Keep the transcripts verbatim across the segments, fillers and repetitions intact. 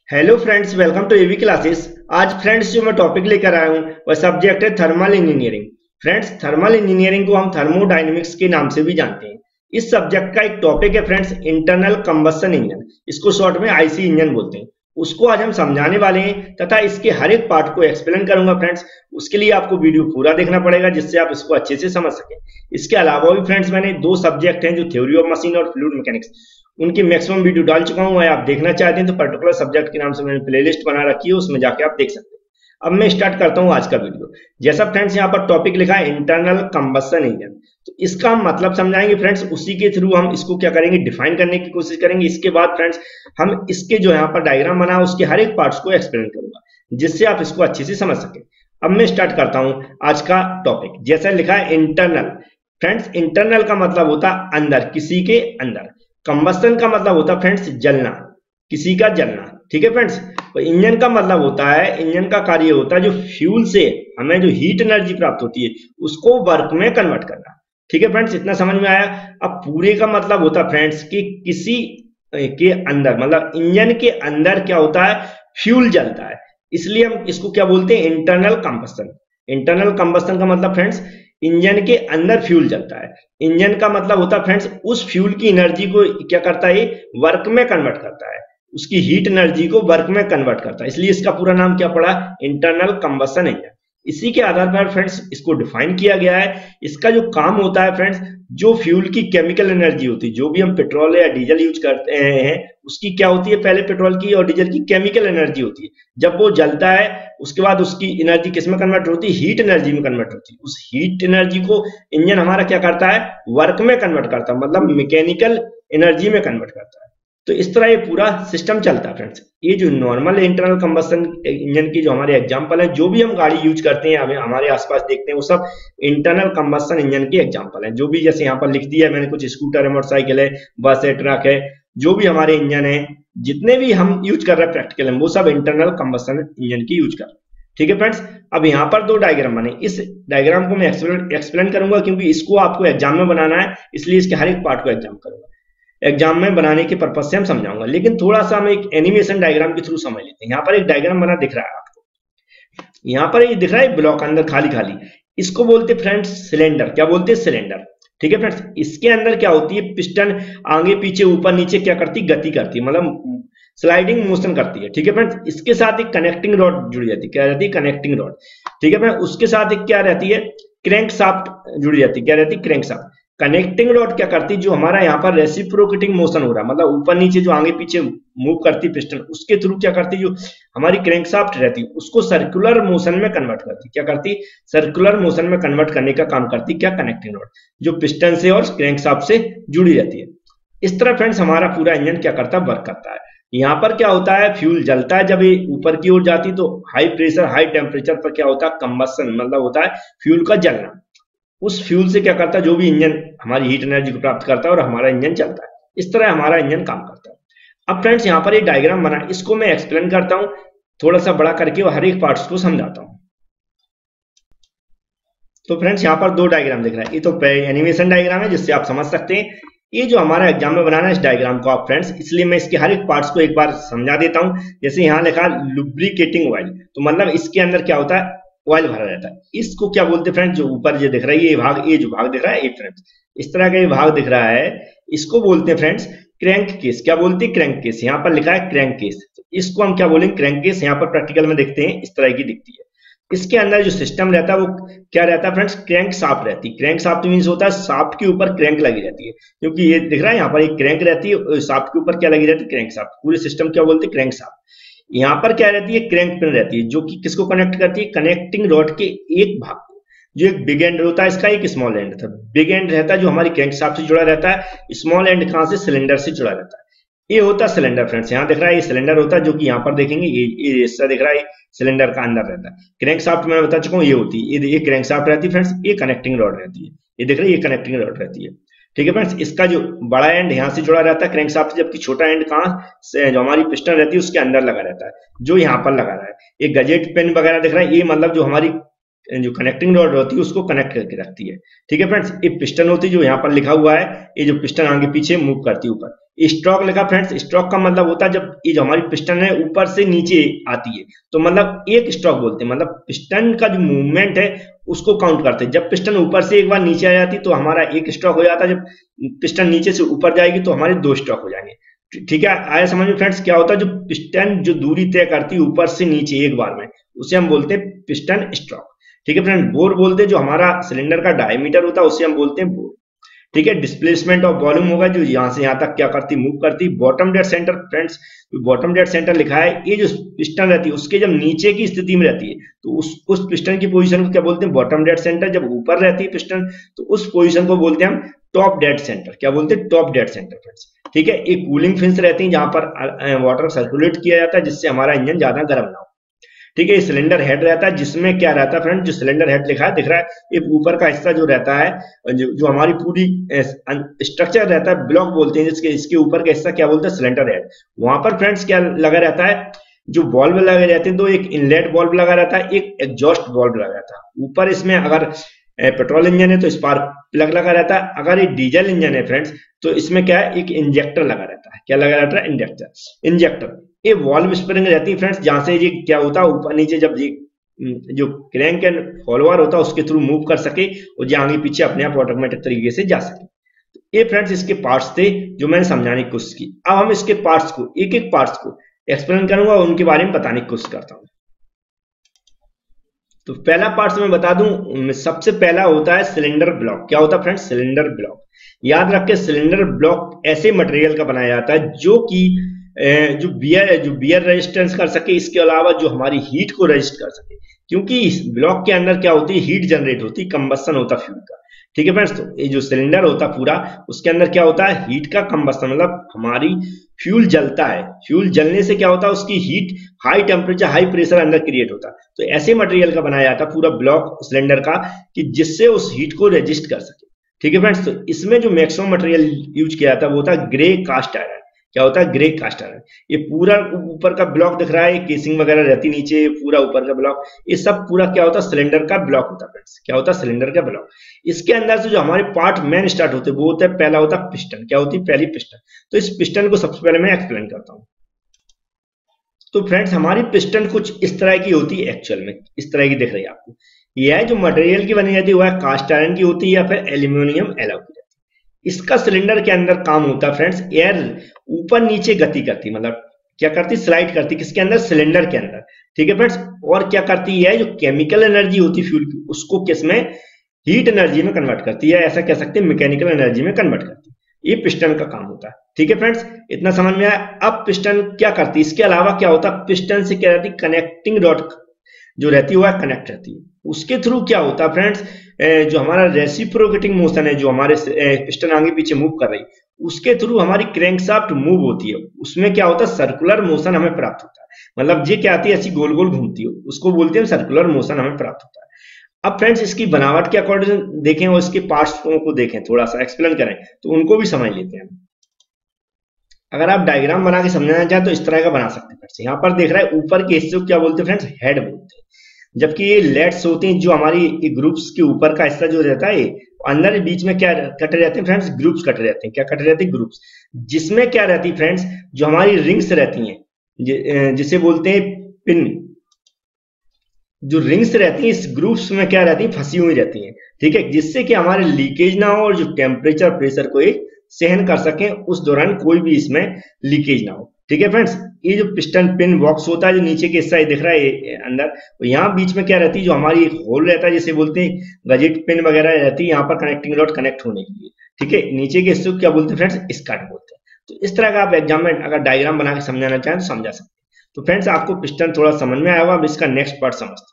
Hello friends, welcome to AV classes. आज friends जो मैं टॉपिक लेकर आया हूँ वह सब्जेक्ट है thermal engineering. Friends, thermal engineering को हम थर्मोडायनेमिक्स के नाम से भी जानते हैं। इस सब्जेक्ट का एक टॉपिक है फ्रेंड्स इंटरनल कंबशन इंजन, इसको शॉर्ट में आईसी इंजन बोलते हैं। उसको आज हम समझाने वाले हैं तथा इसके हर एक पार्ट को एक्सप्लेन करूंगा फ्रेंड्स। उसके लिए आपको वीडियो पूरा देखना पड़ेगा जिससे आप इसको अच्छे से समझ सकें। इसके अलावा भी फ्रेंड्स मैंने दो सब्जेक्ट हैं जो थ्योरी ऑफ मशीन और फ्लूइड मैकेनिक्स, उनकी मैक्सिमम वीडियो डाल चुका हूं। आप देखना चाहते हैं तो पर्टिकुलर सब्जेक्ट के नाम से मैंने प्लेलिस्ट बना रखी है, उसमें जाके आप देख सकते हैं। अब मैं स्टार्ट करता हूं आज का वीडियो। जैसा फ्रेंड्स यहाँ पर टॉपिक लिखा है इंटरनल कंबशन इंजन, तो इसका हम मतलब समझाएंगे फ्रेंड्स। उसी के थ्रू हम इसको क्या करेंगे, डिफाइन करने की कोशिश करेंगे। इसके बाद फ्रेंड्स हम इसके जो यहाँ पर डायग्राम बना उसके हर एक पार्ट्स को एक्सप्लेन करूंगा जिससे आप इसको अच्छे से समझ सके। अब मैं स्टार्ट करता हूं आज का टॉपिक। जैसा लिखा है इंटरनल, फ्रेंड्स इंटरनल का मतलब होता है अंदर, किसी के अंदर। कंबस्टन का मतलब होता है फ्रेंड्स जलना, किसी का जलना। ठीक है फ्रेंड्स, तो इंजन का मतलब होता है, इंजन का कार्य होता है जो फ्यूल से हमें जो हीट एनर्जी प्राप्त होती है उसको वर्क में कन्वर्ट करना। ठीक है फ्रेंड्स, इतना समझ में आया। अब पूरे का मतलब होता है फ्रेंड्स कि किसी के अंदर, मतलब इंजन के अंदर क्या होता है, फ्यूल जलता है, इसलिए हम इसको क्या बोलते हैं, इंटरनल कंबस्टन। इंटरनल कंबस्टन का मतलब फ्रेंड्स इंजन के अंदर फ्यूल जलता है। इंजन का मतलब होता है फ्रेंड्स उस फ्यूल की एनर्जी को क्या करता है, वर्क में कन्वर्ट करता है, उसकी हीट एनर्जी को वर्क में कन्वर्ट करता है, इसलिए इसका पूरा नाम क्या पड़ा, इंटरनल कंबशन इंजन। इसी के आधार पर फ्रेंड्स इसको डिफाइन किया गया है। इसका जो काम होता है फ्रेंड्स, जो फ्यूल की केमिकल एनर्जी होती है, जो भी हम पेट्रोल या डीजल यूज करते हैं उसकी क्या होती है, पहले पेट्रोल की और डीजल की केमिकल एनर्जी होती है। जब वो जलता है उसके बाद उसकी एनर्जी किस में कन्वर्ट होती है, हीट एनर्जी में कन्वर्ट होती है। उस हीट एनर्जी को इंजन हमारा क्या करता है, वर्क में कन्वर्ट करता है, मतलब मैकेनिकल एनर्जी में कन्वर्ट करता है। तो इस तरह ये पूरा सिस्टम चलता है फ्रेंड्स। ये जो नॉर्मल इंटरनल कंबशन इंजन की जो हमारे एग्जांपल है, जो भी हम गाड़ी यूज करते हैं, हमें हमारे आसपास देखते हैं, वो सब इंटरनल कंबशन इंजन के एग्जांपल है। जो भी जैसे यहाँ पर लिख दिया है मैंने, कुछ स्कूटर है, मोटरसाइकिल है, बस है, ट्रक है, जो भी हमारे इंजन है, जितने भी हम यूज कर रहे हैं प्रैक्टिकल में, वो सब इंटरनल कंबशन इंजन की यूज कर रहे हैं। ठीक है फ्रेंड्स, अब यहाँ पर दो डायग्राम बने। इस डायग्राम को मैं एक्सप्लेन करूंगा क्योंकि इसको आपको एग्जाम में बनाना है, इसलिए इसके हर एक पार्ट को एग्जाम करूंगा, एग्जाम में बनाने के पर्पज से हम समझाऊंगा। लेकिन थोड़ा सा हम एक एनिमेशन डायग्राम के थ्रू समझ लेते हैं। यहाँ पर एक डायग्राम बना दिख रहा है आपको, यहाँ पर ये दिख रहा है ब्लॉक अंदर खाली खाली, इसको बोलते हैं फ्रेंड्स सिलेंडर। क्या बोलते हैं, सिलेंडर। ठीक है फ्रेंड्स, इसके अंदर क्या होती है, पिस्टन आगे पीछे ऊपर नीचे क्या करती है, गति करती है, मतलब स्लाइडिंग मोशन करती है। ठीक है फ्रेंड्स, इसके साथ एक कनेक्टिंग रॉड जुड़ी जाती है। क्या रहती है, कनेक्टिंग रॉड। ठीक है फ्रेंड्स, उसके साथ एक क्या रहती है, क्रैंक शाफ्ट जुड़ी जाती है। क्या रहती है, क्रैंक शाफ्ट। कनेक्टिंग रॉड क्या करती है, जो हमारा यहाँ पर रेसिप्रोकेटिंग मोशन हो रहा है, मतलब ऊपर नीचे जो आगे पीछे मूव करती है पिस्टन, उसके थ्रू क्या करती है, जो हमारी क्रैंकशाफ्ट रहती है उसको सर्कुलर मोशन में कन्वर्ट करती है। क्या करती है, सर्कुलर मोशन में कन्वर्ट करने का काम करती है क्या, कनेक्टिंग रॉड, जो पिस्टन से और क्रैंकशाफ्ट से जुड़ी रहती है। इस तरह फ्रेंड्स हमारा पूरा इंजन क्या करता है, वर्क करता है। यहाँ पर क्या होता है, फ्यूल जलता है, जब ये ऊपर की ओर जाती तो हाई प्रेशर हाई टेम्परेचर पर क्या होता है, कंबशन, मतलब होता है फ्यूल का जलना। उस फ्यूल से क्या करता है, जो भी इंजन हमारी हीट एनर्जी को प्राप्त करता है और हमारा इंजन चलता है। इस तरह हमारा इंजन काम करता है। अब फ्रेंड्स यहाँ पर एक डायग्राम बना, इसको मैं एक्सप्लेन करता हूं थोड़ा सा बड़ा करके और हर एक पार्ट्स को समझाता हूं। तो फ्रेंड्स यहाँ पर दो डायग्राम दिख रहा है, ये तो एनिमेशन डायग्राम है जिससे आप समझ सकते हैं। ये जो हमारा एग्जाम में बनाना है इस डायग्राम को आप फ्रेंड्स, इसलिए मैं इसके हर एक पार्ट्स को एक बार समझा देता हूं। जैसे यहाँ लिखा लुब्रिकेटिंग ऑयल, तो मतलब इसके अंदर क्या होता है, ऑयल भरा रहता है। इसको क्या बोलते हैं फ्रेंड्स, जो ऊपर ये दिख रहा है, ये भाग, ये जो भाग दिख रहा है, ये फ्रेंड्स इस तरह का ये भाग दिख रहा है, इसको बोलते हैं फ्रेंड्स क्रैंक केस। क्या बोलते हैं, क्रैंक केस। यहाँ पर लिखा है क्रैंक केस, तो इसको हम क्या बोलेंगे, क्रैंक केस। यहाँ पर प्रैक्टिकल में देखते हैं इस तरह की दिखती है। इसके अंदर जो सिस्टम रहता है वो क्या रहता है फ्रेंड्स, क्रैंक शाफ्ट रहती है। क्रैंक शाफ्ट मींस होता है शाफ्ट के ऊपर क्रैंक लगी रहती है, क्योंकि ये दिख रहा है यहाँ पर एक क्रैंक रहती है, शाफ्ट के ऊपर क्या लगी रहती है, क्रैंक शाफ्ट। पूरे सिस्टम क्या बोलते हैं, क्रैंक शाफ्ट। यहाँ पर क्या रहती है, क्रैंक पिन रहती है, जो कि किसको कनेक्ट करती है, कनेक्टिंग रॉड के एक भाग को, जो एक बिग एंड होता है इसका, एक स्मॉल एंड रहता है। बिग एंड रहता है जो हमारी क्रैंक शाफ्ट से जुड़ा रहता है, स्मॉल एंड कहां से, सिलेंडर से जुड़ा रहता है। ये होता है सिलेंडर फ्रेंड्स। यहाँ दिख रहा है ये सिलेंडर होता है, जो कि यहाँ पर देखेंगे ये हिस्सा दिख रहा है, सिलेंडर का अंदर रहता है। क्रैंक शाफ्ट में बता चुका हूँ ये होती है, ये क्रैंक शाफ्ट रहती है फ्रेंड्स, ये कनेक्टिंग रॉड रहती है, ये दिख रहा है, ये कनेक्टिंग रॉड रहती है। ठीक है फ्रेंड्स, इसका जो बड़ा एंड यहाँ से जुड़ा रहता है क्रैंक शाफ्ट से, जबकि छोटा एंड कहाँ से, जो हमारी पिस्टन रहती है उसके अंदर लगा रहता है, जो यहाँ पर लगा रहा है। ये गजेट पेन वगैरह दिख रहा है, ये मतलब जो हमारी जो कनेक्टिंग रॉड होती है उसको कनेक्ट करके रखती है। ठीक है फ्रेंड्स, ये पिस्टन होती है जो यहाँ पर लिखा हुआ है, ये जो पिस्टन आगे पीछे मूव करती है ऊपर, स्ट्रोक लिखा फ्रेंड्स, स्ट्रोक का मतलब होता है जब ये जो हमारी पिस्टन है ऊपर से नीचे आती है तो मतलब एक स्ट्रोक बोलते हैं, मतलब पिस्टन का जो मूवमेंट है उसको काउंट करते हैं। जब पिस्टन ऊपर से एक बार नीचे आ जाती तो हमारा एक स्ट्रोक हो जाता है, जब पिस्टन नीचे से ऊपर जाएगी तो हमारे दो स्ट्रोक हो जाएंगे। ठीक है, आया समझ में फ्रेंड्स? क्या होता है, जो पिस्टन जो दूरी तय करती है ऊपर से नीचे एक बार में, उसे हम बोलते हैं पिस्टन स्ट्रोक। ठीक है फ्रेंड, बोर बोलते हैं जो हमारा सिलेंडर का डायमीटर होता है उसे हम बोलते हैं बोर। ठीक है, डिस्प्लेसमेंट ऑफ वॉल्यूम होगा जो यहाँ से यहाँ तक क्या करती, मूव करती। Bottom dead centre friends, bottom dead centre लिखा है, ये जो पिस्टन रहती है उसके जब नीचे की स्थिति में रहती है तो उस उस पिस्टन की पोजीशन को क्या बोलते हैं, बॉटम डेड सेंटर। जब ऊपर रहती है पिस्टन तो उस पोजीशन को बोलते हैं हम टॉप डेड सेंटर। क्या बोलते हैं, टॉप डेड सेंटर फ्रेंड्स। ठीक है, एक कूलिंग फिन्स रहती है जहां पर वाटर सर्कुलेट किया जाता है जिससे हमारा इंजन ज्यादा गर्म ना हो। ठीक है, सिलेंडर हेड रहता है जिसमें क्या रहता है फ्रेंड, जो सिलेंडर हेड लिखा है दिख रहा है, ये ऊपर का हिस्सा जो रहता है, जो, जो हमारी पूरी स्ट्रक्चर रहता है, ब्लॉक बोलते हैं जिसके इसके ऊपर का हिस्सा क्या बोलते हैं, सिलेंडर हेड। वहां पर फ्रेंड्स क्या लगा रहता है, जो बॉल्ब लगे रहते हैं, तो एक इनलेट बॉल्ब लगा रहता है, एक एग्जॉस्ट बॉल्ब लगा रहता है। ऊपर इसमें अगर पेट्रोल इंजन है तो स्पार्क प्लग लगा रहता है, अगर ये डीजल इंजन है फ्रेंड्स तो इसमें क्या है, एक इंजेक्टर लगा रहता है। क्या लगा रहता है, इंजेक्टर इंजेक्टर ये वॉल्व स्प्रिंग रहती है फ्रेंड्स, जहां से ये क्या होता है, ऊपर नीचे जब ये जो क्रैंक एंड फॉलोअर होता है उसके थ्रू मूव कर सके और जो आगे पीछे अपने आप ऑटोमेटिक तरीके से जा सके। तो ये फ्रेंड्स इसके पार्ट्स थे जो मैंने समझाने की कोशिश की। अब हम इसके पार्ट्स को एक एक पार्ट्स को एक्सप्लेन करूंगा और उनके बारे में बताने की कोशिश करता हूं। तो पहला पार्ट मैं बता दूं, सबसे पहला होता है सिलेंडर ब्लॉक। क्या होता है फ्रेंड्स, सिलेंडर ब्लॉक। याद रख के सिलेंडर ब्लॉक ऐसे मटेरियल का बनाया जाता है जो कि जो बियर जो बियर रेजिस्टेंस कर सके, इसके अलावा जो हमारी हीट को रेजिस्ट कर सके, क्योंकि इस ब्लॉक के अंदर क्या होती है, हीट जनरेट होती है, कंबस्शन होता है फ्यूल का। ठीक है फ्रेंड्स, तो ये जो सिलेंडर होता है पूरा, उसके अंदर क्या होता है, हीट का कंबस्शन, मतलब हमारी फ्यूल जलता है। फ्यूल जलने से क्या होता है, उसकी heat high temperature high pressure अंदर क्रिएट होता है। तो ऐसे मटेरियल का बनाया जाता है पूरा ब्लॉक सिलेंडर का कि जिससे उस हीट को रेजिस्ट कर सके। ठीक है फ्रेंड्स, तो इसमें जो मैक्सिमम मटेरियल यूज किया जाता है वो होता है ग्रे कास्ट आयरन। क्या होता है, ग्रे कास्ट आयरन। ये पूरा ऊपर का ब्लॉक दिख रहा है, केसिंग वगैरह रहती नीचे, पूरा ऊपर का ब्लॉक, ये सब पूरा क्या होता है, सिलेंडर का ब्लॉक होता है फ्रेंड्स। क्या होता है, सिलेंडर का ब्लॉक। इसके अंदर से जो हमारे पार्ट मेन स्टार्ट होते हैं वो होता है, पहला होता है पिस्टन। क्या होती है, पहली पिस्टन। तो इस पिस्टन को सबसे पहले मैं एक्सप्लेन करता हूँ। तो फ्रेंड्स हमारी पिस्टन कुछ इस तरह की होती है, एक्चुअल में इस तरह की दिख रही है आपको। यह जो मटेरियल की बनी जाती है वह कास्ट आयरन की होती है या फिर एल्यूमिनियम एलॉय की। इसका सिलेंडर के अंदर काम होता है फ्रेंड्स, एयर ऊपर नीचे गति करती, मतलब क्या करती, स्लाइड करती, किसके अंदर, सिलेंडर के अंदर। ठीक है फ्रेंड्स, और क्या करती है, जो केमिकल एनर्जी होती है फ्यूल की उसको किसमें, हीट एनर्जी में कन्वर्ट करती है, ऐसा कह सकते हैं मैकेनिकल एनर्जी में कन्वर्ट करती है। ये पिस्टन का काम होता है। ठीक है फ्रेंड्स, इतना समझ में आया। अब पिस्टन क्या करती है, इसके अलावा क्या होता है, पिस्टन से क्या रहती है, कनेक्टिंग रॉड जो रहती है वह कनेक्ट रहती है। उसके थ्रू क्या होता है फ्रेंड्स, जो हमारा रेसिप्रोकेटिंग मोशन है, जो हमारे पिस्टन आगे पीछे मूव कर रही, उसके थ्रू हमारी क्रैंकशाफ्ट मूव होती है। उसमें क्या होता है, सर्कुलर मोशन हमें प्राप्त होता है, मतलब ये क्या आती है, ऐसी गोल गोल घूमती है, उसको बोलते हैं सर्कुलर मोशन हमें प्राप्त होता है। अब फ्रेंड्स इसकी बनावट के अकॉर्डिंग देखें और इसके पार्ट्स को देखें, थोड़ा सा एक्सप्लेन करें तो उनको भी समझ लेते हैं। अगर आप डायग्राम बना के समझना चाहें तो इस तरह का बना सकते हैं फ्रेंड्स। यहाँ पर देख रहा है ऊपर के हिस्से को क्या बोलते हैं फ्रेंड्स, हेड बोलते हैं, जबकि ये लेट्स होते हैं जो हमारी ग्रुप्स के ऊपर का हिस्सा जो रहता है, अंदर बीच में क्या कटे रहते हैं फ्रेंड्स, ग्रुप्स कटे रहते हैं। क्या कटे रहते हैं, ग्रुप्स, जिसमें क्या रहती है फ्रेंड्स, जो हमारी रिंग्स रहती हैं जिसे बोलते हैं पिन, जो रिंग्स रहती हैं इस ग्रुप्स में क्या रहती है, फंसी हुई रहती हैं। ठीक है, जिससे कि हमारे लीकेज ना हो और जो टेम्परेचर प्रेशर को एक सहन कर सकें, उस दौरान कोई भी इसमें लीकेज ना हो। ठीक है फ्रेंड्स, ये जो पिस्टन पिन बॉक्स होता है जो नीचे के हिस्सा दिख रहा है अंदर, तो यहाँ बीच में क्या रहती है, जो हमारी एक होल रहता है जिसे बोलते हैं गजेट पिन वगैरह रहती है, यहाँ पर कनेक्टिंग रॉड कनेक्ट होने के लिए। ठीक है, नीचे के हिस्से को क्या बोलते हैं फ्रेंड्स, स्कर्ट बोलते हैं। तो इस तरह का आप एग्जाम में अगर डायग्राम बना के समझाना चाहें तो समझा सकते हैं। तो फ्रेंड्स आपको पिस्टन थोड़ा समझ में आया होगा, अब इसका नेक्स्ट पार्ट समझते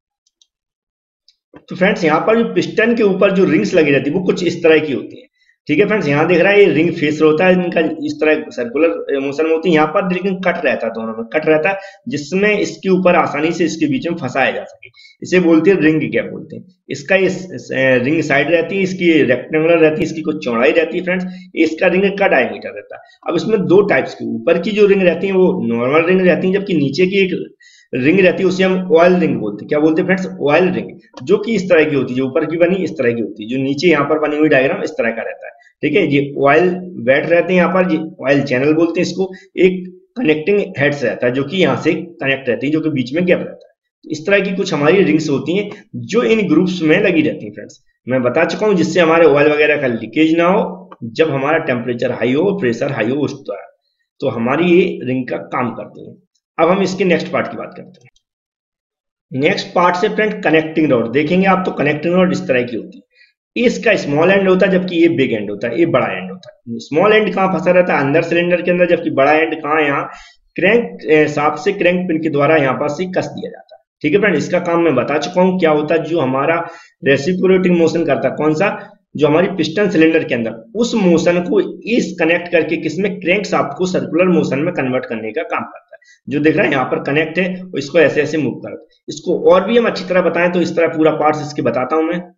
हैं। तो फ्रेंड्स यहाँ पर जो पिस्टन के ऊपर जो रिंग्स लगी रहती है वो कुछ इस तरह की होती है। ठीक है फ्रेंड्स, यहाँ देख रहा है ये रिंग फेस होता है इनका, इस तरह सर्कुलर मोशन में होती है। यहाँ पर लेकिन कट रहता है, दोनों में कट रहता है, जिसमें इसके ऊपर आसानी से इसके बीच में फंसाया जा सके। इसे बोलते हैं रिंग कैप बोलते हैं। इसका ये रिंग साइड रहती है, इसकी रेक्टेंगुलर रहती है, इसकी कुछ चौड़ाई रहती है फ्रेंड्स, इसका रिंग का डायमीटर रहता है। अब इसमें दो टाइप्स की, ऊपर की जो रिंग रहती है वो नॉर्मल रिंग रहती है, जबकि नीचे की एक रिंग रहती है उसे हम ऑयल रिंग बोलते हैं। क्या बोलते हैं फ्रेंड्स, ऑयल रिंग, जो कि इस तरह की होती है, जो ऊपर की बनी इस तरह की होती है, जो नीचे यहाँ पर बनी हुई डायग्राम इस तरह का रहता है। ठीक है। ये ऑयल वेट रहते हैं यहाँ पर, ये ऑयल चैनल बोलते हैं इसको। एक कनेक्टिंग हेड्स रहता है जो कि यहाँ से कनेक्ट रहती है, जो कि बीच में गैप रहता है। तो इस तरह की कुछ हमारी रिंग्स होती हैं जो इन ग्रुप्स में लगी रहती हैं फ्रेंड्स। मैं बता चुका हूँ, जिससे हमारे ऑयल वगैरह का लीकेज ना हो जब हमारा टेम्परेचर हाई हो, प्रेशर हाई हो उस तरह, तो हमारी ये रिंग का काम करती है। अब हम इसके नेक्स्ट पार्ट की बात करते हैं। नेक्स्ट पार्ट से फ्रेंड कनेक्टिंग रॉड देखेंगे आप, तो कनेक्टिंग रॉड इस तरह की होती है। इसका स्मॉल एंड होता है जबकि ये बिग एंड होता है, ये बड़ा एंड होता है। स्मॉल एंड कहाँ फंसा रहता है? अंदर सिलेंडर के अंदर, जबकि बड़ा एंड कहाँ? यहाँ क्रैंक शाफ्ट से क्रैंक पिन के द्वारा यहाँ पर से कस दिया जाता है। ठीक है फ्रेंड, इसका काम मैं बता चुका हूँ क्या होता है। जो हमारा रेसिप्रोकेटिंग मोशन करता है, कौन सा? जो हमारी पिस्टन सिलेंडर के अंदर, उस मोशन को इस कनेक्ट करके किसमें? क्रैंक शाफ्ट को सर्कुलर मोशन में कन्वर्ट करने का काम करता है। जो देख रहा है यहाँ पर कनेक्ट है, इसको ऐसे ऐसे मूव करता है। इसको और भी हम अच्छी तरह बताएं तो इस तरह पूरा पार्ट्स इसके बताता हूं मैं।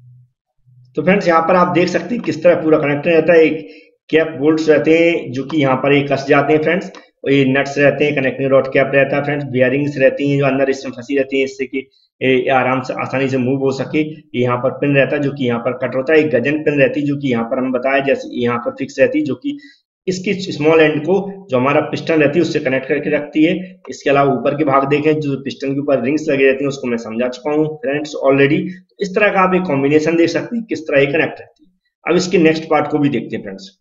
तो फ्रेंड्स यहाँ पर आप देख सकते हैं किस तरह पूरा कनेक्टर रहता है। एक कैप बोल्ट्स रहते हैं जो कि यहाँ पर एक कस जाते हैं फ्रेंड्स, और ये नट्स रहते हैं, कनेक्टिंग रॉड कैप रहता है फ्रेंड्स, बियरिंग्स रहती हैं जो अंदर इसमें फंसी रहती है, इससे कि आराम से आसानी से मूव हो सके। यहाँ पर पिन रहता है जो कि यहाँ पर कट होता है। एक गजन पिन रहती है जो कि यहाँ पर हम बताया जैसे यहाँ पर फिक्स रहती है, जो कि इसकी स्मॉल एंड को जो हमारा पिस्टन रहती है उससे कनेक्ट करके रखती है। इसके अलावा ऊपर के भाग देखें, जो पिस्टन के ऊपर रिंग्स लगी रहती हैं उसको मैं समझा चुका हूँ फ्रेंड्स ऑलरेडी। इस तरह का आप एक कॉम्बिनेशन देख सकते हैं किस तरह ये कनेक्ट रहती है। अब इसके नेक्स्ट पार्ट को भी देखते हैं फ्रेंड्स।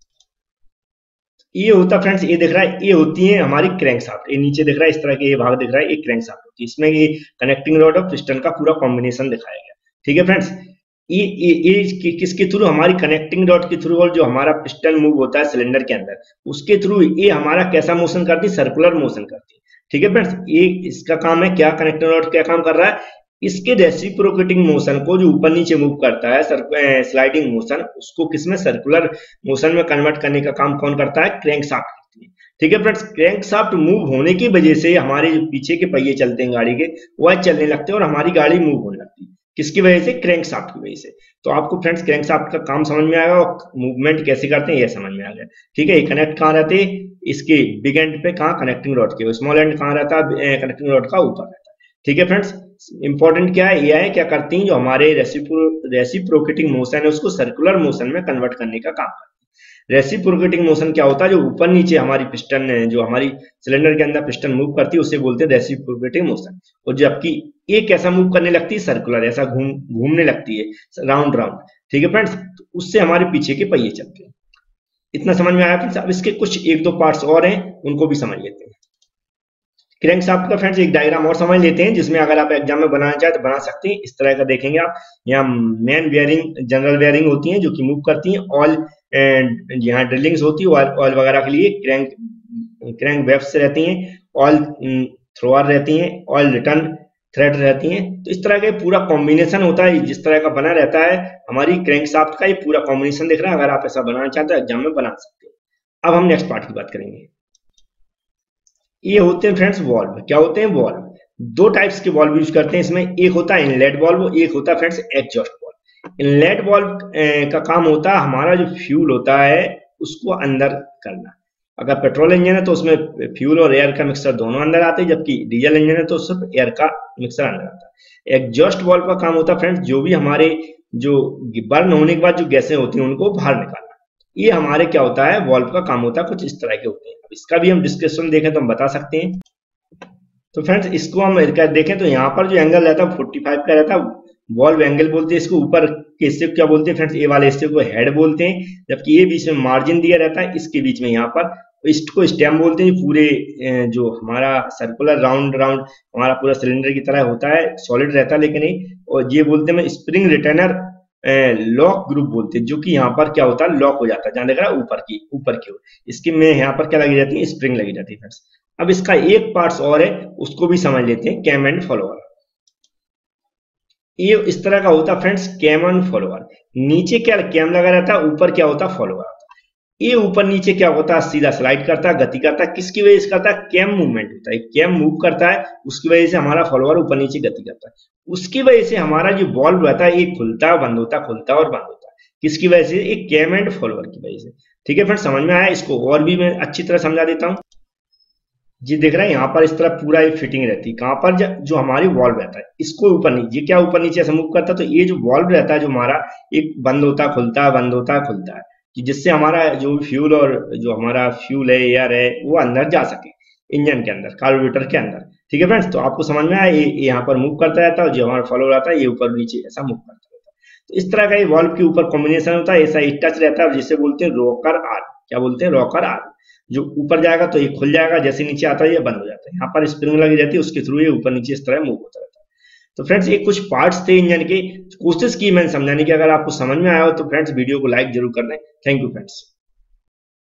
ये होता फ्रेंड्स, ये दिख रहा है, ये होती है हमारी क्रैंक शाफ्ट। ये नीचे दिख रहा है इस तरह के ये भाग दिख रहा है, एक क्रैंक शाफ्ट होती है। इसमें ये कनेक्टिंग रॉड और पिस्टन का पूरा कॉम्बिनेशन दिखाया गया। ठीक है फ्रेंड्स, ये ये ये किसके थ्रू? हमारी कनेक्टिंग रॉड के थ्रू, और जो हमारा पिस्टन मूव होता है सिलेंडर के अंदर उसके थ्रू ये हमारा कैसा मोशन करती है? सर्कुलर मोशन करती है। ठीक है फ्रेंड्स, ये इसका काम है क्या? कनेक्टिंग रॉड क्या काम कर रहा है? इसके रेसिप्रोकेटिंग मोशन को जो ऊपर नीचे मूव करता है, स्लाइडिंग मोशन, उसको किसमें? सर्कुलर मोशन में कन्वर्ट करने का काम कौन करता है? क्रैंक शाफ्ट करती है। ठीक है फ्रेंड्स, क्रैंक शाफ्ट मूव होने की वजह से हमारे जो पीछे के पहिए चलते हैं गाड़ी के, वह चलने लगते हैं और हमारी गाड़ी मूव होने लगती है। किसकी वजह से? क्रैंक शाफ्ट की वजह से। तो आपको फ्रेंड्स क्रैंक शाफ्ट का काम समझ में आएगा और मूवमेंट कैसे करते हैं यह समझ में आ गया। ठीक है, ये कनेक्ट कहाँ रहते हैं? इसके बिग एंड पे, कहाँ? कनेक्टिंग रॉड के। स्मॉल एंड कहाँ रहता है? कनेक्टिंग रॉड का ऊपर रहता है। ठीक है फ्रेंड्स, इंपॉर्टेंट क्या है? यह है क्या करती हैं? जो हमारे रेसिप्रो रेसिप्रोकेटिंग मोशन है उसको सर्कुलर मोशन में कन्वर्ट करने का काम करती है। रेसिप्रोकेटिंग मोशन क्या होता है? जो ऊपर नीचे हमारी पिस्टन है, जो हमारी सिलेंडर के अंदर पिस्टन मूव करती है, उसे बोलते हैं रेसिप्रोकेटिंग मोशन। और जबकि ये कैसा मूव करने लगती है? सर्कुलर, ऐसा घूम घूमने लगती है, राउंड राउंड। ठीक है फ्रेंड्स, तो उससे हमारे पीछे के पहिए चलते हैं। इतना समझ में आया फ्रेंड्स? अब इसके कुछ एक दो पार्ट्स और हैं, उनको भी समझ लेते हैं। क्रैंक शाफ्ट का फ्रेंड्स एक डायग्राम और समझ लेते हैं, जिसमें अगर आप एग्जाम में बनाना चाहे तो बना सकते हैं। इस तरह का देखेंगे आप, यहाँ मेन बेयरिंग, जनरल बेयरिंग होती हैं जो कि मूव करती हैं। ऑयल यहाँ ड्रिलिंग्स होती है ऑयल वगैरह के लिए। क्रैंक क्रैंक वेब्स रहती हैं, ऑयल थ्रोअर रहती हैं, ऑयल रिटर्न थ्रेड रहती हैं। तो इस तरह का पूरा कॉम्बिनेशन होता है, जिस तरह का बना रहता है हमारी क्रैंक शाफ्ट का। ये पूरा कॉम्बिनेशन दिख रहा है, अगर आप ऐसा बनाना चाहते हैं एग्जाम में बना सकते हैं। अब हम नेक्स्ट पार्ट की बात करेंगे। ये होते हैं फ्रेंड्स वॉल्व। क्या होते हैं? वॉल्व। दो टाइप्स के वॉल्व यूज करते हैं इसमें। एक होता है इनलेट वॉल्व, एक होता है friends exhaust valve. Inlet valve का काम होता है हमारा जो फ्यूल होता है उसको अंदर करना। अगर पेट्रोल इंजन है तो उसमें फ्यूल और एयर का मिक्सर दोनों अंदर आते हैं, जबकि डीजल इंजन है तो सिर्फ एयर का मिक्सर अंदर आता है। एग्जॉस्ट वॉल्व का काम होता है फ्रेंड्स जो भी हमारे जो बर्न होने के बाद जो गैसें होती हैं उनको बाहर निकालना। ये हमारे क्या होता है? वॉल्व का काम होता है, कुछ इस तरह के होते हैं। अब इसका भी हम डिस्क्रिप्शन देखें तो हम बता सकते हैं। तो फ्रेंड्स इसको हम देखें तो यहाँ पर जो एंगल रहता है पैंतालीस का रहता है, वॉल्व एंगल बोलते हैं इसको। ऊपर के हिस्से को क्या बोलते हैं फ्रेंड्स? ए वाले हिस्से को हेड बोलते हैं, जबकि ये बीच में मार्जिन दिया रहता है, इसके बीच में यहाँ पर इसको स्टेम बोलते हैं। पूरे जो हमारा सर्कुलर राउंड राउंड हमारा पूरा सिलेंडर की तरह होता है, सॉलिड रहता है लेकिन नहीं। और ये बोलते हैं स्प्रिंग रिटर्नर लॉक ग्रुप बोलते हैं, जो कि यहाँ पर क्या होता है? लॉक हो जाता है। जहां देख रहा है ऊपर की ऊपर की ओर, इसकी में यहाँ पर क्या लगी जाती है? स्प्रिंग लगी जाती है फ्रेंड्स। अब इसका एक पार्ट्स और है, उसको भी समझ लेते हैं, कैम एंड फॉलोअर। ये इस तरह का होता है फ्रेंड्स, कैम एंड फॉलोअर। नीचे क्या कैम लगा रहता है, ऊपर क्या होता है? फॉलोअर। ये ऊपर नीचे क्या होता है? सीधा स्लाइड करता है, गति करता है। किसकी वजह से करता है? कैम मूवमेंट होता है। कैम मूव करता है, उसकी वजह से हमारा फॉलोअर ऊपर नीचे गति करता है। उसकी वजह से हमारा जो वॉल्व रहता है ये खुलता है, बंद होता है, खुलता है और बंद होता है। किसकी वजह से? एक कैम एंड फॉलोअर की वजह से। ठीक है फ्रेंड्स, समझ में आया? इसको और भी मैं अच्छी तरह समझा देता हूँ। जी देख रहे हैं यहाँ पर इस तरह पूरा ये फिटिंग रहती है। कहाँ पर? जो हमारी वॉल्व रहता है इसको ऊपर नीचे, क्या ऊपर नीचे ऐसा मूव करता है। तो ये जो वॉल्व रहता है जो हमारा, एक बंद होता है, खुलता है, बंद होता है, खुलता है। कि जिससे हमारा जो फ्यूल और जो हमारा फ्यूल है, एयर है, वो अंदर जा सके इंजन के अंदर, कार्बोरेटर के अंदर। ठीक है फ्रेंड्स, तो आपको समझ में आया, ये यहाँ पर मूव करता रहता है और जो हमारा फॉलो रहता है ये ऊपर नीचे ऐसा मूव करता रहता है। तो इस तरह का ये वाल्व के ऊपर कॉम्बिनेशन होता है, ऐसा टच रहता है, जिसे बोलते हैं रॉकर आर्म। क्या बोलते हैं? Rocker arm. जो ऊपर जाएगा तो ये खुल जाएगा, जैसे नीचे आता है ये बंद हो जाता है। यहाँ पर स्प्रिंग लगी रहती है, उसके थ्रू ये ऊपर नीचे इस तरह मूव होता रहता है। तो फ्रेंड्स, ये कुछ पार्ट्स थे इंजन के, कोशिश की मैंने समझाने की। अगर आपको समझ में आया हो तो फ्रेंड्स वीडियो को लाइक जरूर कर दें। Thank you friends.